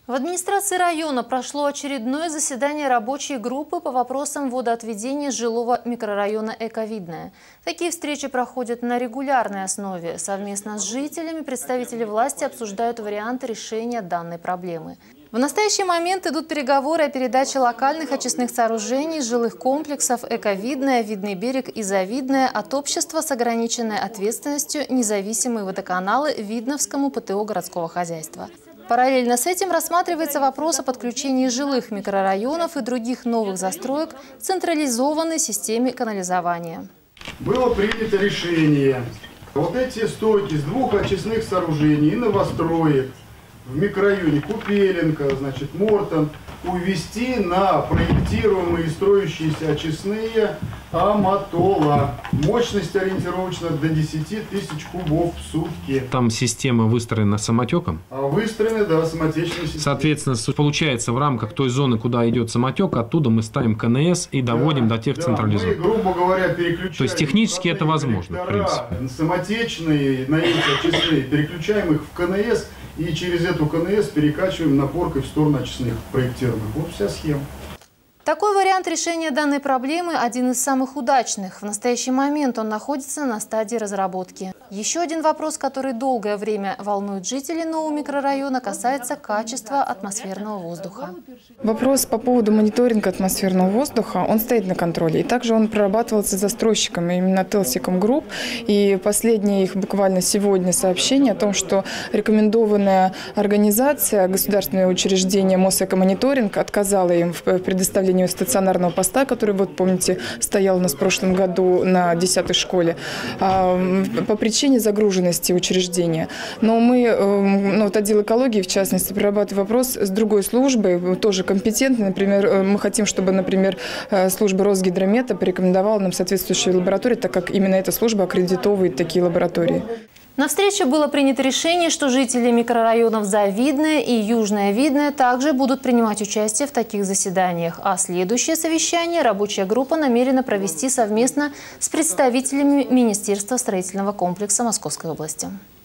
В администрации района прошло очередное заседание рабочей группы по вопросам водоотведения жилого микрорайона «Эковидное». Такие встречи проходят на регулярной основе. Совместно с жителями представители власти обсуждают варианты решения данной проблемы. В настоящий момент идут переговоры о передаче локальных очистных сооружений жилых комплексов «Эковидное», «Видный берег» и «Завидное» от общества с ограниченной ответственностью «Независимые водоканалы» Видновскому ПТО городского хозяйства. Параллельно с этим рассматривается вопрос о подключении жилых микрорайонов и других новых застроек к централизованной системе канализования. Было принято решение вот эти стойки с двух очистных сооружений и новостроек в микрорайоне Купеленко, значит, Мортон, увести на проектируемые и строящиеся очистные Аматола. Мощность ориентировочно до 10 тысяч кубов в сутки. Там система выстроена самотеком? Выстроена, да, самотечная система. Соответственно, получается, в рамках той зоны, куда идет самотек, оттуда мы ставим КНС и доводим до тех централизованных. Мы, грубо говоря, переключаем. То есть технически это возможно, в принципе. Самотечные, на эти очистные, переключаем их в КНС и через эту КНС перекачиваем напоркой в сторону очистных проектированных. Вот вся схема. Такой вариант решения данной проблемы один из самых удачных. В настоящий момент он находится на стадии разработки. Еще один вопрос, который долгое время волнует жителей нового микрорайона, касается качества атмосферного воздуха. Вопрос по поводу мониторинга атмосферного воздуха, он стоит на контроле. И также он прорабатывался застройщиками, именно Телсиком Групп. И последнее их буквально сегодня сообщение о том, что рекомендованная организация, государственное учреждение Мосэкомониторинг отказала им в предоставлении стационарного поста, который, вот помните, стоял у нас в прошлом году на 10-й школе, по причине загруженности учреждения. Но мы, вот отдел экологии, в частности, прорабатываем вопрос с другой службой, тоже компетентной. Например, мы хотим, чтобы, например, служба Росгидромета порекомендовала нам соответствующие лаборатории, так как именно эта служба аккредитовывает такие лаборатории. На встрече было принято решение, что жители микрорайонов Завидное и Южное Видное также будут принимать участие в таких заседаниях. А следующее совещание рабочая группа намерена провести совместно с представителями Министерства строительного комплекса Московской области.